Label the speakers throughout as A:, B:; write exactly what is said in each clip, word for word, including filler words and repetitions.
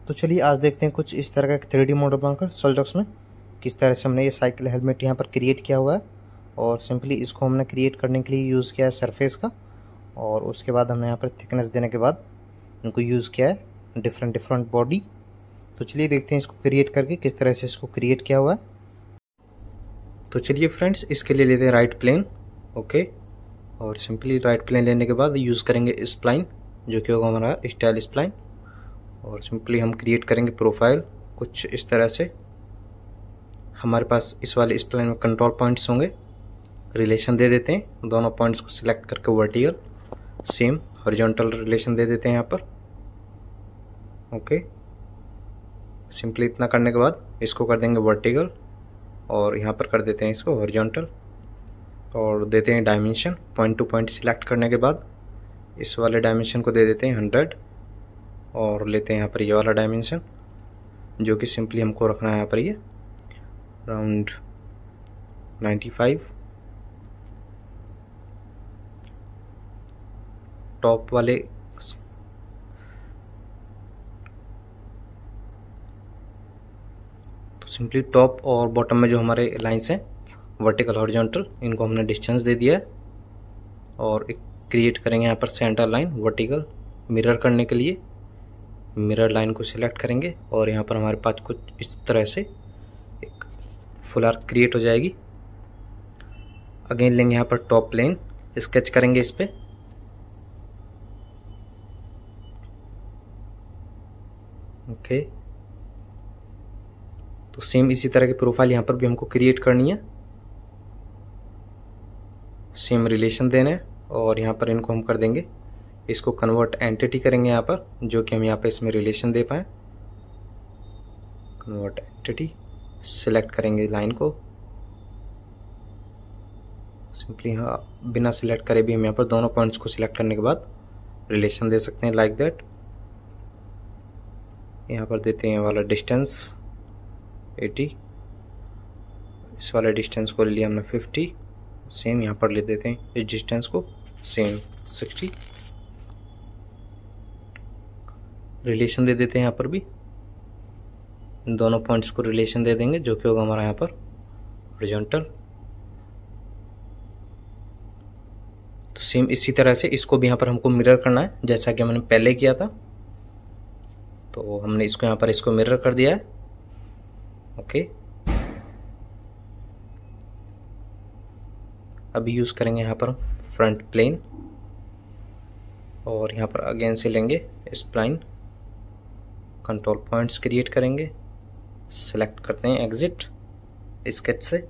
A: तो चलिए आज देखते हैं कुछ इस तरह का एक थ्री डी मॉडल बनाकर सॉलिडवर्क्स में किस तरह से हमने ये साइकिल हेलमेट यहाँ पर क्रिएट किया हुआ है। और सिंपली इसको हमने क्रिएट करने के लिए यूज़ किया है सरफेस का, और उसके बाद हमने यहाँ पर थिकनेस देने के बाद इनको यूज़ किया है डिफरेंट डिफरेंट बॉडी। तो चलिए देखते हैं इसको क्रिएट करके किस तरह से इसको क्रिएट किया हुआ है। तो चलिए फ्रेंड्स, इसके लिए लेते हैं राइट प्लेन। ओके, और सिंपली राइट प्लेन लेने के बाद यूज़ करेंगे स्प्लाइन, जो कि होगा हमारा स्टाइल स्प्लाइन। और सिंपली हम क्रिएट करेंगे प्रोफाइल कुछ इस तरह से। हमारे पास इस वाले स्प्लाइन में कंट्रोल पॉइंट्स होंगे, रिलेशन दे देते हैं दोनों पॉइंट्स को सिलेक्ट करके वर्टिकल, सेम हॉरिजॉन्टल रिलेशन दे देते हैं यहाँ पर। ओके, सिंपली इतना करने के बाद इसको कर देंगे वर्टिकल और यहाँ पर कर देते हैं इसको हॉरिजॉन्टल, और देते हैं dimension. Point to point select करने के बाद इस वाले डायमेंशन को दे देते हैं हंड्रेड, और लेते हैं यहाँ पर ये वाला डायमेंशन, जो कि सिंपली हमको रखना है यहाँ पर ये अराउंड नाइन्टी फाइव। टॉप वाले तो सिंपली टॉप और बॉटम में जो हमारे लाइंस हैं वर्टिकल हॉरिजॉन्टल, इनको हमने डिस्टेंस दे दिया है। और एक क्रिएट करेंगे यहाँ पर सेंटर लाइन वर्टिकल मिरर करने के लिए। मिरर लाइन को सिलेक्ट करेंगे और यहाँ पर हमारे पास कुछ इस तरह से एक फुल आर्क क्रिएट हो जाएगी। अगेन लेंगे यहाँ पर टॉप प्लेन, स्केच करेंगे इस पे। ओके, तो सेम इसी तरह की प्रोफाइल यहाँ पर भी हमको क्रिएट करनी है, सेम रिलेशन देना है। और यहाँ पर इनको हम कर देंगे, इसको कन्वर्ट एंटिटी करेंगे यहाँ पर, जो कि हम यहाँ पर इसमें रिलेशन दे पाएँ। कन्वर्ट एंटिटी सिलेक्ट करेंगे लाइन को, सिंपली हाँ बिना सिलेक्ट करे भी हम यहाँ पर दोनों पॉइंट्स को सिलेक्ट करने के बाद रिलेशन दे सकते हैं लाइक दैट। यहाँ पर देते हैं वाला डिस्टेंस एटी, इस वाले डिस्टेंस को ले लिया हमने फिफ्टी, सेम यहाँ पर ले देते हैं इस डिस्टेंस को सेम सिक्सटी। रिलेशन दे देते हैं यहाँ पर भी, इन दोनों पॉइंट्स को रिलेशन दे देंगे, जो कि होगा हमारा यहाँ पर हॉरिजॉन्टल। तो सेम इसी तरह से इसको भी यहाँ पर हमको मिरर करना है, जैसा कि हमने पहले किया था। तो हमने इसको यहाँ पर इसको मिरर कर दिया है। ओके, अभी यूज़ करेंगे यहाँ पर फ्रंट प्लेन, और यहाँ पर अगेन से लेंगे स्प्लाइन, कंट्रोल पॉइंट्स क्रिएट करेंगे, सेलेक्ट करते हैं एग्जिट, स्केच से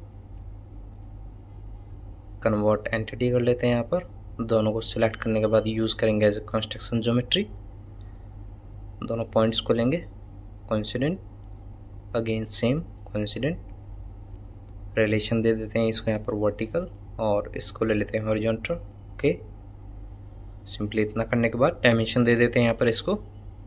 A: कन्वर्ट एंटिटी कर लेते हैं। यहाँ पर दोनों को सिलेक्ट करने के बाद यूज़ करेंगे एज ए कंस्ट्रक्शन ज्योमेट्री। दोनों पॉइंट्स को लेंगे coincident, again same coincident, relation दे देते हैं इसको यहाँ पर वर्टिकल, और इसको ले लेते हैं हॉरिजॉन्टल। ओके, सिंपली इतना करने के बाद डायमेंशन दे देते हैं यहाँ पर इसको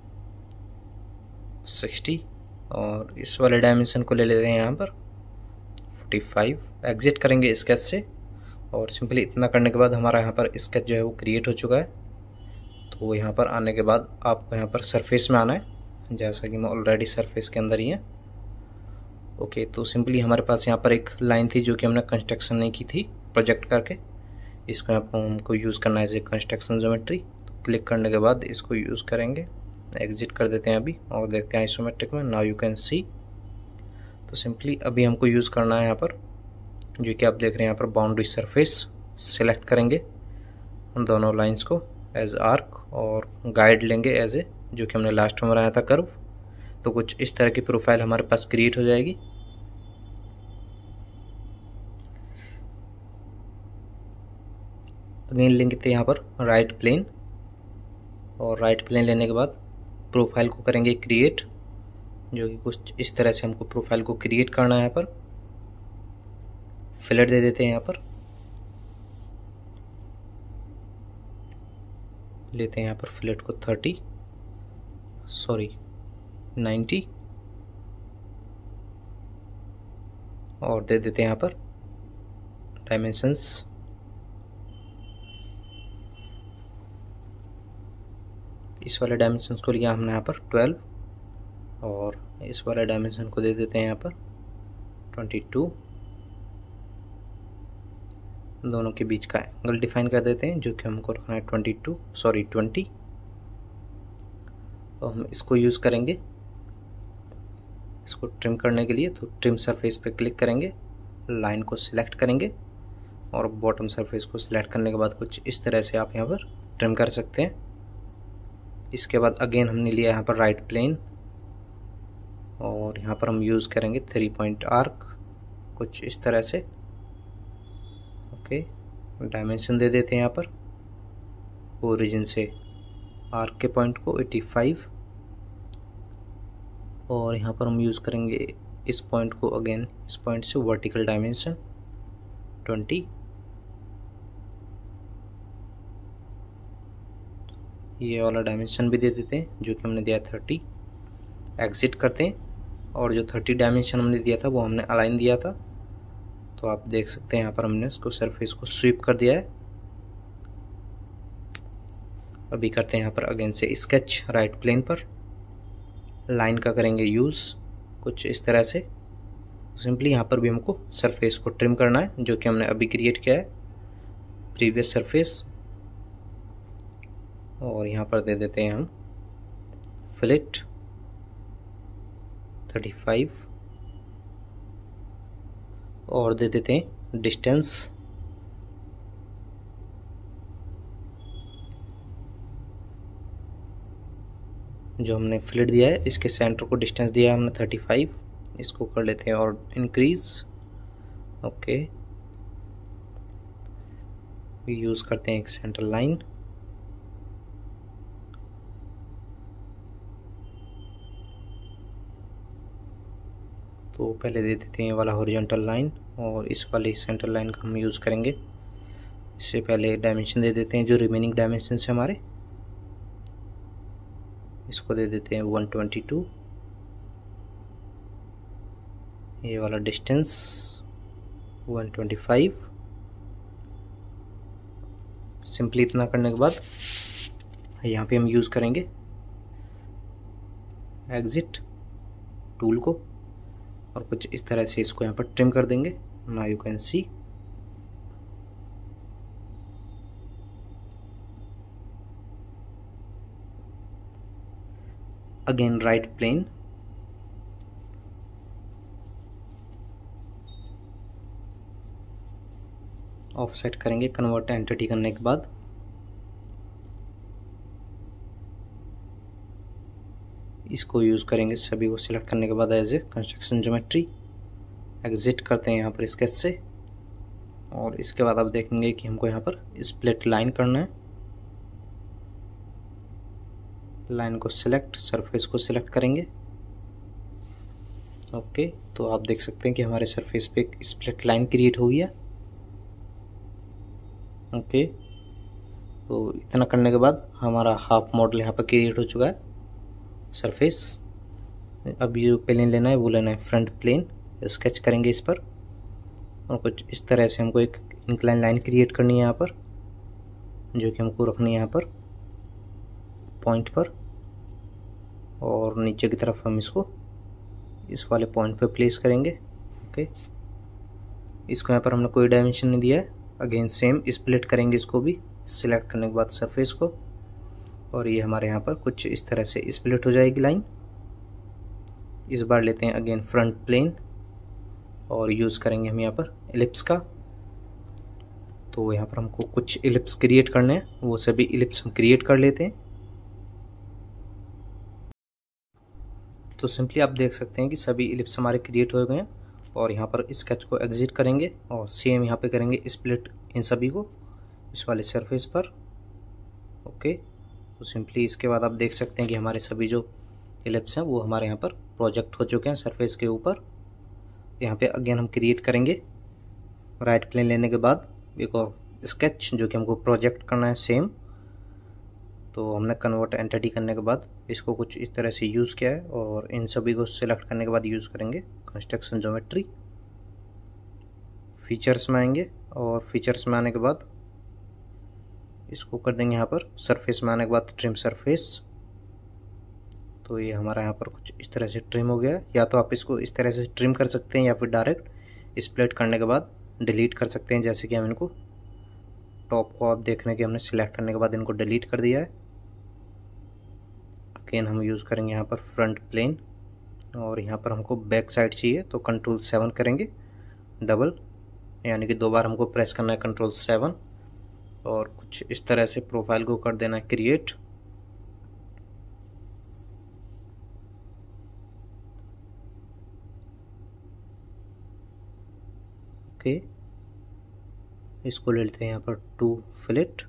A: सिक्सटी, और इस वाले डायमेंशन को ले लेते हैं यहाँ पर फोर्टी फाइव। एग्जिट करेंगे स्केच से, और सिंपली इतना करने के बाद हमारा यहाँ पर स्केच जो है वो क्रिएट हो चुका है। तो यहाँ पर आने के बाद आपको यहाँ पर सरफेस में आना है, जैसा कि मैं ऑलरेडी सरफेस के अंदर ही है। ओके, तो सिंपली हमारे पास यहाँ पर एक लाइन थी जो कि हमने कंस्ट्रक्शन नहीं की थी प्रोजेक्ट करके, इसको यहाँ पर हमको यूज़ करना है एज ए कंस्ट्रक्शन ज्योमेट्री। तो क्लिक करने के बाद इसको यूज़ करेंगे, एग्जिट कर देते हैं अभी, और देखते हैं आइसोमेट्रिक में। नाउ यू कैन सी, तो सिंपली अभी हमको यूज़ करना है यहाँ पर, जो कि आप देख रहे हैं यहाँ पर बाउंड्री सरफेस। सिलेक्ट करेंगे उन दोनों लाइंस को एज आर्क, और गाइड लेंगे एज ए, जो कि हमने लास्ट में बनाया था कर्व। तो कुछ इस तरह की प्रोफाइल हमारे पास क्रिएट हो जाएगी। अगेन लेंगे तो यहाँ पर राइट प्लेन, और राइट प्लेन लेने के बाद प्रोफाइल को करेंगे क्रिएट, जो कि कुछ इस तरह से हमको प्रोफाइल को क्रिएट करना है। यहाँ पर फिलेट दे देते हैं, यहाँ पर लेते हैं यहाँ पर फिलेट को थर्टी, सॉरी नाइन्टी, और दे देते हैं यहाँ पर डायमेंशंस इस वाले डायमेंशंस को लिया हमने यहाँ पर ट्वेल्व, और इस वाले डायमेंशन को दे देते हैं यहाँ पर ट्वेंटी टू। दोनों के बीच का एंगल डिफाइन कर देते हैं जो कि हमको रखना है ट्वेंटी टू सॉरी ट्वेंटी। तो हम इसको यूज़ करेंगे इसको ट्रिम करने के लिए। तो ट्रिम सरफेस पे क्लिक करेंगे, लाइन को सिलेक्ट करेंगे और बॉटम सरफेस को सिलेक्ट करने के बाद कुछ इस तरह से आप यहाँ पर ट्रिम कर सकते हैं। इसके बाद अगेन हमने लिया यहाँ पर राइट प्लेन और यहाँ पर हम यूज़ करेंगे थ्री पॉइंट आर्क कुछ इस तरह से। ओके, डायमेंशन दे देते हैं यहाँ पर ओरिजिन से आर्क के पॉइंट को एटी फाइव और यहाँ पर हम यूज़ करेंगे इस पॉइंट को अगेन इस पॉइंट से वर्टिकल डायमेंशन ट्वेंटी। ये वाला डायमेंशन भी दे देते हैं जो कि हमने दिया थर्टी। एग्जिट करते हैं और जो थर्टी डायमेंशन हमने दिया था वो हमने अलाइन दिया था। तो आप देख सकते हैं यहाँ पर हमने इसको सरफेस को स्वीप कर दिया है। अभी करते हैं यहाँ पर अगेन से स्केच राइट प्लेन पर, लाइन का करेंगे यूज़ कुछ इस तरह से। सिंपली यहाँ पर भी हमको सरफेस को ट्रिम करना है जो कि हमने अभी क्रिएट किया है प्रीवियस सरफेस। और यहाँ पर दे देते हैं हम फिलेट थर्टी फाइव और दे देते हैं डिस्टेंस जो हमने फिलेट दिया है इसके सेंटर को डिस्टेंस दिया है हमने थर्टी फाइव। इसको कर लेते हैं और इंक्रीज। ओके, यूज़ करते हैं एक सेंटर लाइन। तो पहले दे देते हैं ये वाला हॉरिजॉन्टल लाइन और इस वाले सेंटर लाइन का हम यूज़ करेंगे। इससे पहले डायमेंशन दे देते हैं जो रिमेनिंग डायमेंशन है हमारे, इसको दे देते हैं वन ट्वेंटी टू। ये वाला distance one twenty five. Simply इतना करने के बाद यहाँ पे हम यूज़ करेंगे एग्जिट टूल को और कुछ इस तरह से इसको यहाँ पर ट्रिम कर देंगे। Now you can see again right plane offset करेंगे कन्वर्ट एंटिटी करने के बाद। इसको यूज़ करेंगे सभी को सिलेक्ट करने के बाद as a construction geometry. Exit करते हैं यहाँ पर स्केच से और इसके बाद आप देखेंगे कि हमको यहाँ पर स्प्लिट लाइन करना है। लाइन को सिलेक्ट, सरफेस को सिलेक्ट करेंगे। ओके, तो आप देख सकते हैं कि हमारे सरफेस पे एक स्प्लिट लाइन क्रिएट हो गया। ओके, तो इतना करने के बाद हमारा हाफ मॉडल यहाँ पर क्रिएट हो चुका है सरफेस। अब जो प्लेन लेना है वो लेना है फ्रंट प्लेन। स्केच करेंगे इस पर और कुछ इस तरह से हमको एक इंक्लाइन लाइन क्रिएट करनी है यहाँ पर जो कि हमको रखनी है यहाँ पर पॉइंट पर और नीचे की तरफ हम इसको इस वाले पॉइंट पे प्लेस करेंगे। ओके, इसको यहाँ पर हमने कोई डायमेंशन नहीं दिया है। अगेन सेम स्प्लिट करेंगे इसको भी सिलेक्ट करने के बाद सरफेस को और ये हमारे यहाँ पर कुछ इस तरह से स्प्लिट हो जाएगी लाइन। इस बार लेते हैं अगेन फ्रंट प्लेन और यूज़ करेंगे हम यहाँ पर एलिप्स का। तो यहाँ पर हमको कुछ एलिप्स क्रिएट करने हैं, वो सभी एलिप्स हम क्रिएट कर लेते हैं। तो सिंपली आप देख सकते हैं कि सभी एलिप्स हमारे क्रिएट हो गए हैं और यहाँ पर स्केच को एग्जिट करेंगे और सेम यहाँ पे करेंगे स्प्लिट इन सभी को इस वाले सरफेस पर। ओके, तो सिंपली इसके बाद आप देख सकते हैं कि हमारे सभी जो एलिप्स हैं वो हमारे यहाँ पर प्रोजेक्ट हो चुके हैं सरफेस के ऊपर। यहाँ पे अगेन हम क्रिएट करेंगे राइट प्लेन लेने के बाद एक और स्केच जो कि हमको प्रोजेक्ट करना है सेम। तो हमने कन्वर्ट एंटिटी करने के बाद इसको कुछ इस तरह से यूज़ किया है और इन सभी को सिलेक्ट करने के बाद यूज़ करेंगे कंस्ट्रक्शन ज्योमेट्री। फीचर्स में आएंगे और फीचर्स में आने के बाद इसको कर देंगे यहाँ पर सरफेस में आने के बाद ट्रिम सरफेस। तो ये हमारा यहाँ पर कुछ इस तरह से ट्रिम हो गया। या तो आप इसको इस तरह से ट्रिम कर सकते हैं या फिर डायरेक्ट स्प्लिट करने के बाद डिलीट कर सकते हैं। जैसे कि हम इनको टॉप को आप देख रहे हैं कि हमने सिलेक्ट करने के बाद इनको डिलीट कर दिया है। अगेन हम यूज़ करेंगे यहाँ पर फ्रंट प्लेन, और यहाँ पर हमको बैक साइड चाहिए तो कंट्रोल सेवन करेंगे डबल, यानी कि दो बार हमको प्रेस करना है कंट्रोल सेवन, और कुछ इस तरह से प्रोफाइल को कर देना है क्रिएट। ओके, इसको ले लेते हैं यहाँ पर टू फिलेट,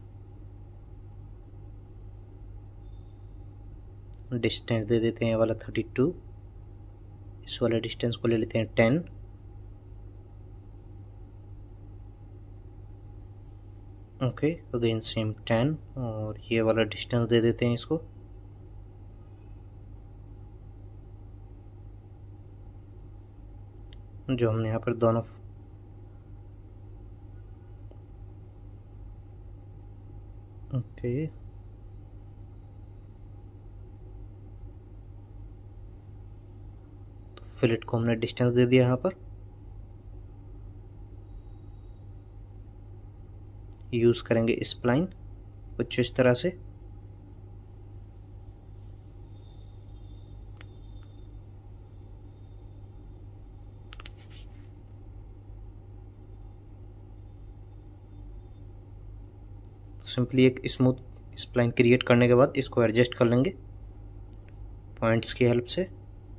A: डिस्टेंस दे देते हैं ये वाला थर्टी टू, इस वाले डिस्टेंस को ले लेते हैं ten, okay again same ten, और ये वाला डिस्टेंस दे देते हैं इसको जो हमने यहाँ पर दोनों ओके तो फिलेट को हमने डिस्टेंस दे दिया यहाँ पर। यूज़ करेंगे स्प्लाइन कुछ इस तरह से, सिंपली एक स्मूथ स्प्लाइन क्रिएट करने के बाद इसको एडजस्ट कर लेंगे पॉइंट्स की हेल्प से।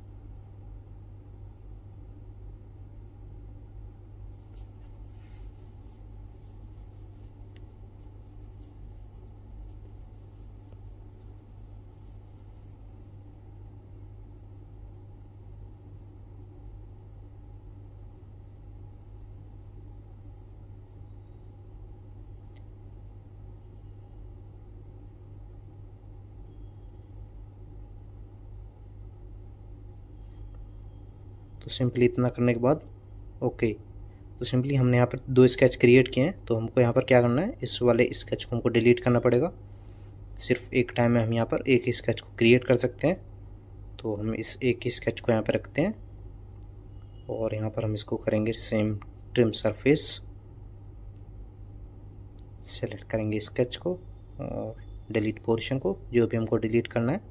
A: तो सिंपली इतना करने के बाद ओके, तो सिंपली हमने यहाँ पर दो स्केच क्रिएट किए हैं, तो हमको यहाँ पर क्या करना है, इस वाले स्केच को हमको डिलीट करना पड़ेगा। सिर्फ एक टाइम में हम यहाँ पर एक ही स्केच को क्रिएट कर सकते हैं, तो हम इस एक ही स्केच को यहाँ पर रखते हैं, और यहाँ पर हम इसको करेंगे सेम ट्रिम सरफेस, सेलेक्ट करेंगे स्केच को और डिलीट पोर्शन को जो भी हमको डिलीट करना है,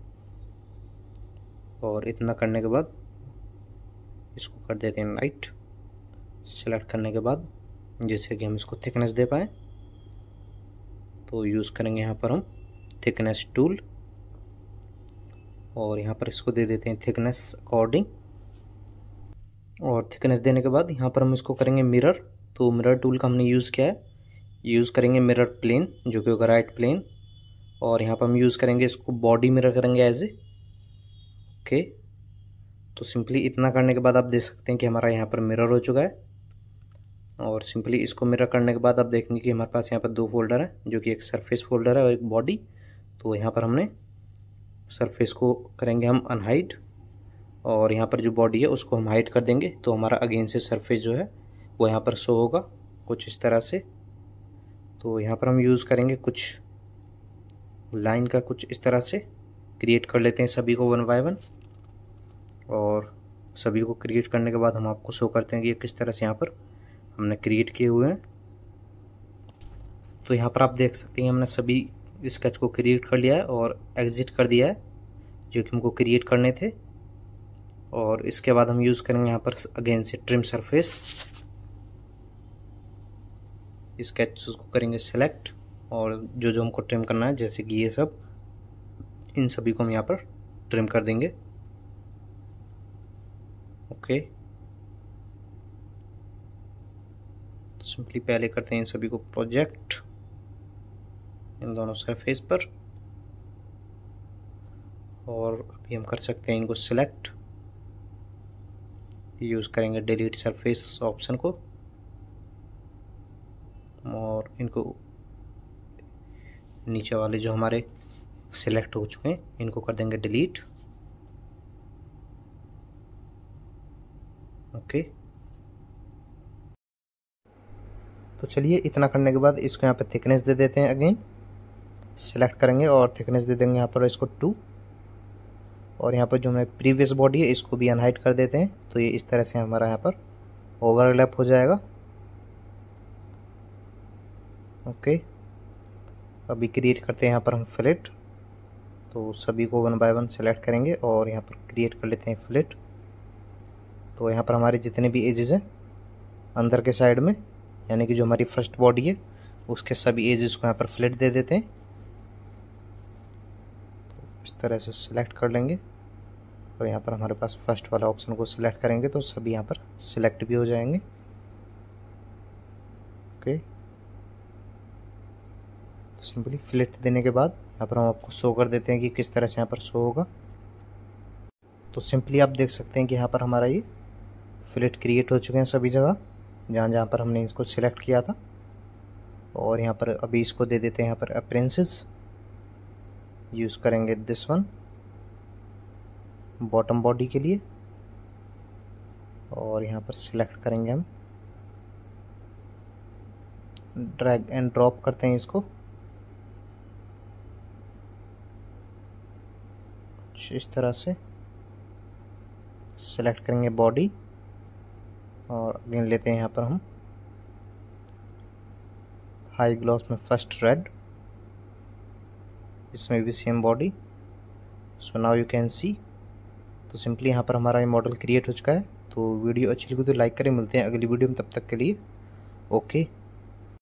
A: और इतना करने के बाद इसको कर देते हैं लाइट। सेलेक्ट करने के बाद जैसे कि हम इसको थिकनेस दे पाएँ, तो यूज़ करेंगे यहाँ पर हम थिकनेस टूल, और यहाँ पर इसको दे देते हैं थिकनेस अकॉर्डिंग, और थिकनेस देने के बाद यहाँ पर हम इसको करेंगे मिरर। तो मिरर टूल का हमने यूज़ किया है, यूज़ करेंगे मिरर प्लेन जो कि होगा राइट प्लेन, और यहाँ पर हम यूज़ करेंगे इसको बॉडी मिरर करेंगे एज ए ओके। तो सिंपली इतना करने के बाद आप देख सकते हैं कि हमारा यहाँ पर मिरर हो चुका है, और सिंपली इसको मिरर करने के बाद आप देखेंगे कि हमारे पास यहाँ पर दो फोल्डर है, जो कि एक सरफेस फोल्डर है और एक बॉडी। तो यहाँ पर हमने सरफेस को करेंगे हम अनहाइड, और यहाँ पर जो बॉडी है उसको हम हाइड कर देंगे, तो हमारा अगेन से सरफेस जो है वो यहाँ पर शो होगा कुछ इस तरह से। तो यहाँ पर हम यूज़ करेंगे कुछ लाइन का कुछ इस तरह से क्रिएट कर लेते हैं सभी को वन बाय वन, और सभी को क्रिएट करने के बाद हम आपको शो करते हैं कि ये किस तरह से यहाँ पर हमने क्रिएट किए हुए हैं। तो यहाँ पर आप देख सकते हैं हमने सभी स्केच को क्रिएट कर लिया है और एग्जिट कर दिया है जो कि हमको क्रिएट करने थे। और इसके बाद हम यूज़ करेंगे यहाँ पर अगेन से ट्रिम सरफेस, स्केच को करेंगे सेलेक्ट, और जो जो हमको ट्रिम करना है जैसे कि ये सब, इन सभी को हम यहाँ पर ट्रिम कर देंगे ओके। सिंपली पहले करते हैं इन सभी को प्रोजेक्ट इन दोनों सरफेस पर, और अभी हम कर सकते हैं इनको सिलेक्ट, यूज़ करेंगे डिलीट सरफेस ऑप्शन को, और इनको नीचे वाले जो हमारे सिलेक्ट हो चुके हैं इनको कर देंगे डिलीट ओके। तो चलिए इतना करने के बाद इसको यहाँ पे थिकनेस दे देते हैं, अगेन सेलेक्ट करेंगे और थिकनेस दे देंगे यहाँ पर इसको टू, और यहाँ पर जो हमारे प्रीवियस बॉडी है इसको भी अनहाइड कर देते हैं, तो ये इस तरह से हमारा यहाँ पर ओवरलैप हो जाएगा। ओके, अभी क्रिएट करते हैं यहाँ पर हम फिलेट। तो सभी को वन बाय वन सेलेक्ट करेंगे और यहाँ पर क्रिएट कर लेते हैं फिलेट। तो यहाँ पर हमारे जितने भी एजेस हैं अंदर के साइड में, यानी कि जो हमारी फर्स्ट बॉडी है उसके सभी एजेस को यहाँ पर फिलेट दे देते हैं। तो इस तरह से सिलेक्ट कर लेंगे और यहाँ पर हमारे पास फर्स्ट वाला ऑप्शन को सिलेक्ट करेंगे तो सभी यहाँ पर सिलेक्ट भी हो जाएंगे। ओके, तो सिंपली फिलेट देने के बाद यहाँ पर हम आपको शो कर देते हैं कि किस तरह से यहाँ पर शो होगा। तो सिंपली आप देख सकते हैं कि यहाँ पर हमारा ये फिलेट क्रिएट हो चुके हैं सभी जगह जहाँ जहाँ पर हमने इसको सिलेक्ट किया था। और यहाँ पर अभी इसको दे देते हैं यहाँ पर अपीयरेंसेस, यूज़ करेंगे दिस वन बॉटम बॉडी के लिए। और यहाँ पर सिलेक्ट करेंगे हम, ड्रैग एंड ड्रॉप करते हैं इसको कुछ इस तरह से। सिलेक्ट करेंगे बॉडी और अगेन लेते हैं यहाँ पर हम हाई ग्लॉस में फर्स्ट रेड, इसमें भी same body. So now you can see. तो सिंपली यहाँ पर हमारा ये मॉडल क्रिएट हो चुका है। तो वीडियो अच्छी लगी तो लाइक करें। मिलते हैं अगली वीडियो में, तब तक के लिए ओके।